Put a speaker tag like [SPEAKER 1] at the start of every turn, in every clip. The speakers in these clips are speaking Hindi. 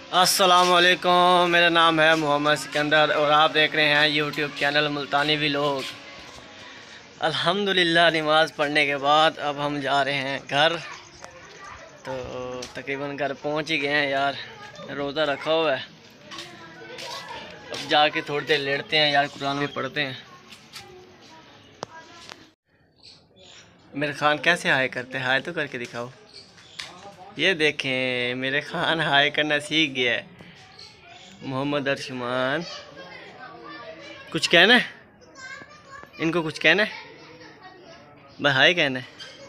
[SPEAKER 1] अस्सलामुअलैकुम, मेरा नाम है मोहम्मद सिकंदर और आप देख रहे हैं यूट्यूब चैनल मुल्तानी व्लॉग। अल्हम्दुलिल्लाह नमाज़ पढ़ने के बाद अब हम जा रहे हैं घर। तो तकरीबन घर पहुंच ही गए हैं यार, रोज़ा रखा हुआ है। अब जाके थोड़ी देर लेटते हैं यार, कुरान भी पढ़ते हैं। मेरे खान कैसे हाय करते हैं, हाय तो करके दिखाओ। ये देखें मेरे खान हाय करना सीख गया है। मोहम्मद अर्शमान, कुछ कहना है इनको, कुछ कहना है, बस हाय कहना है।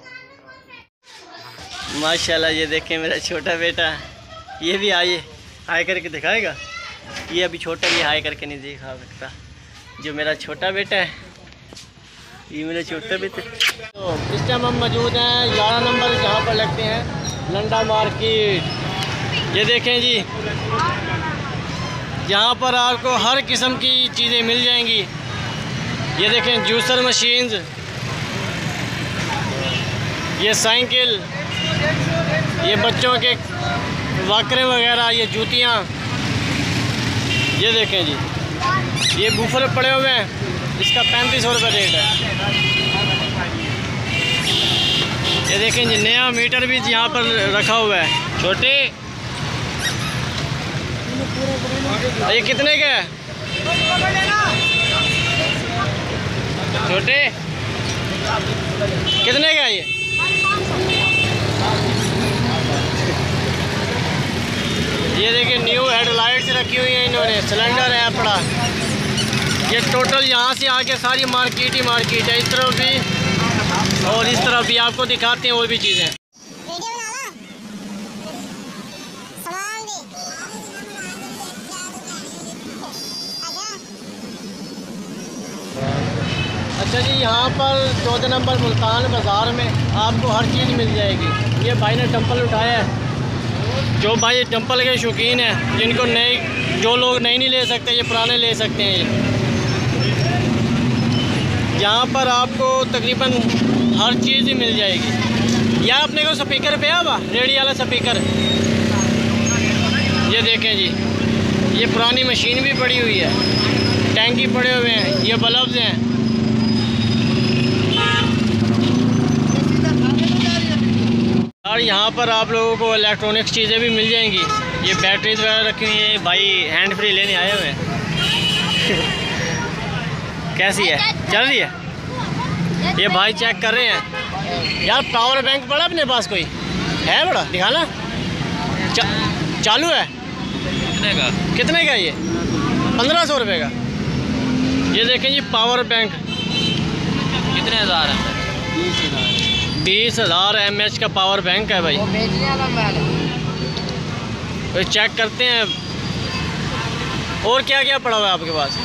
[SPEAKER 1] माशाल्लाह ये देखें मेरा छोटा बेटा, ये भी हाय करके दिखाएगा। ये अभी छोटा, ये हाय करके नहीं दिखा सकता। जो मेरा छोटा बेटा है, ये मेरा छोटा बेटा। तो इस टाइम हम मौजूद हैं 11 नंबर, जहाँ पर लगते हैं लंडा मार्केट। ये देखें जी, यहाँ पर आपको हर किस्म की चीज़ें मिल जाएंगी। ये देखें जूसर मशीन्स, ये साइकिल, ये बच्चों के वाकरे वगैरह, ये जूतियाँ। ये देखें जी, ये बूफर पड़े हुए हैं, इसका 3500 रुपये रेट है। ये देखें जी, नया मीटर भी यहाँ पर रखा हुआ है। छोटे ये कितने का है? छोटे कितने का है ये? ये देखिए न्यू हेडलाइट्स रखी हुई हैं इन्होंने, सिलेंडर है पड़ा। ये टोटल यहाँ से आके सारी मार्केट ही मार्केट है। इस तरफ भी और इस तरफ भी आपको दिखाते हैं और भी चीज़ें। अच्छा जी, यहाँ पर 14 नंबर मुल्तान बाज़ार में आपको हर चीज़ मिल जाएगी। ये भाई ने टम्पल उठाया है। जो भाई टम्पल के शौकीन हैं, जिनको नए, जो लोग नए नहीं ले सकते, ये पुराने ले सकते हैं। यहाँ पर आपको तकरीबन हर चीज़ ही मिल जाएगी। या अपने को स्पीकर पे आवा, रेडियो वाला स्पीकर। ये देखें जी, ये पुरानी मशीन भी पड़ी हुई है, टैंकी पड़े हुए हैं, ये बल्ब्स हैं। और यहाँ पर आप लोगों को इलेक्ट्रॉनिक्स चीज़ें भी मिल जाएंगी। ये बैटरीज वगैरह रखी हुई हैं। भाई हैंड फ्री लेने आए हुए हैं। कैसी है, चल रही है? ये भाई चेक कर रहे हैं यार। पावर बैंक पड़ा अपने पास कोई है? बड़ा दिखाना। चालू है? कितने का ये? 1500 रुपये का। ये देखें जी, पावर बैंक कितने हज़ार है? 20,000 mAh का पावर बैंक है भाई। तो चेक करते हैं और क्या क्या पड़ा हुआ है आपके पास।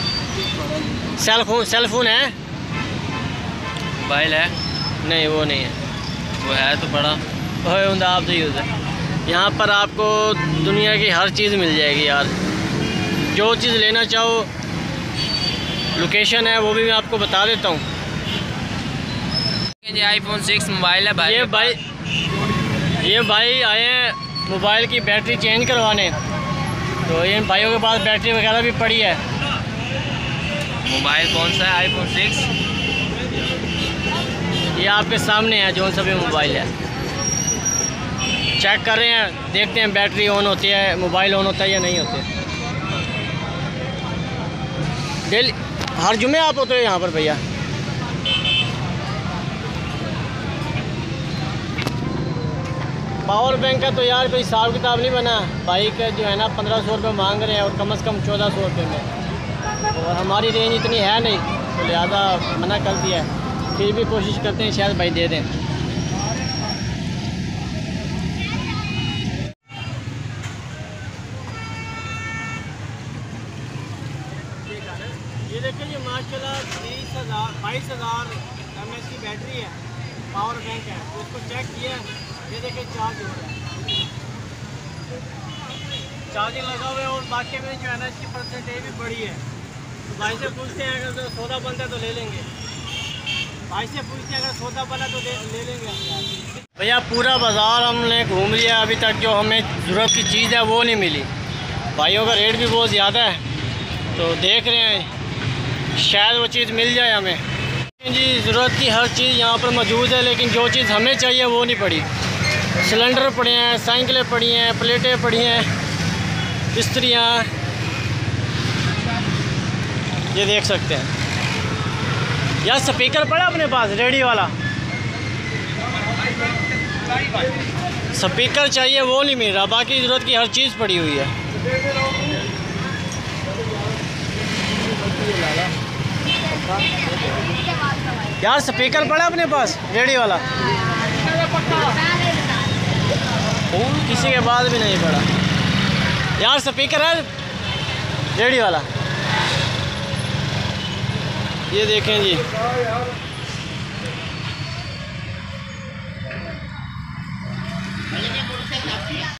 [SPEAKER 1] सेल फोन है? मोबाइल है? नहीं वो नहीं है। वो है तो बड़ा होंगे आप तो यूज़ है। यहाँ पर आपको दुनिया की हर चीज़ मिल जाएगी यार। जो चीज़ लेना चाहो, लोकेशन है वो भी मैं आपको बता देता हूँ।
[SPEAKER 2] ये iPhone 6 मोबाइल है भाई।
[SPEAKER 1] ये भाई आए हैं मोबाइल की बैटरी चेंज करवाने। तो इन भाइयों के पास बैटरी वगैरह भी पड़ी है।
[SPEAKER 2] मोबाइल कौन सा है? iPhone 6।
[SPEAKER 1] ये आपके सामने है, जो सा भी मोबाइल है। चेक कर रहे हैं, देखते हैं बैटरी ऑन होती है, मोबाइल ऑन होता है या नहीं होते। डेली हर जुमे आप होते हो यहाँ पर भैया? पावर बैंक का तो यार कोई हिसाब किताब नहीं बना। भाई का जो है ना 1500 रुपये मांग रहे हैं और कम से कम 1400 रुपये में। और हमारी रेंज इतनी है नहीं, तो लिहाजा मना कर दिया है। फिर भी कोशिश करते हैं शायद भाई दे दें। ये देखिए, ये माशाल्लाह 22,000 mAh की बैटरी है, पावर बैंक है। तो उसको चेक किया, ये देखिए चार्ज हो रहा है, चार्जिंग लगा हुआ है। और बाकी में जो है ना इसकी परसेंटेज भी बड़ी है। तो भाई से पूछते हैं, अगर सौदा बनता है तो ले लेंगे। भाई से पूछते हैं, अगर सौदा बना तो ले लेंगे। भैया पूरा बाज़ार हमने घूम लिया, अभी तक जो हमें ज़रूरत की चीज़ है वो नहीं मिली। भाइयों का रेट भी बहुत ज़्यादा है, तो देख रहे हैं शायद वो चीज़ मिल जाए हमें। जी ज़रूरत की हर चीज़ यहाँ पर मौजूद है, लेकिन जो चीज़ हमें चाहिए वो नहीं पड़ी। सिलेंडर पड़े हैं, साइकिलें पड़ी हैं, प्लेटें पड़ी हैं, इस्त्रियाँ, ये देख सकते हैं। यार स्पीकर पड़ा अपने पास रेडी वाला, स्पीकर चाहिए वो नहीं मिल रहा, बाकी ज़रूरत की हर चीज़ पड़ी हुई है। यार स्पीकर पड़ा अपने पास रेडी वाला, किसी के पास भी नहीं पड़ा। यार स्पीकर है रेडी वाला, ये देखें जी।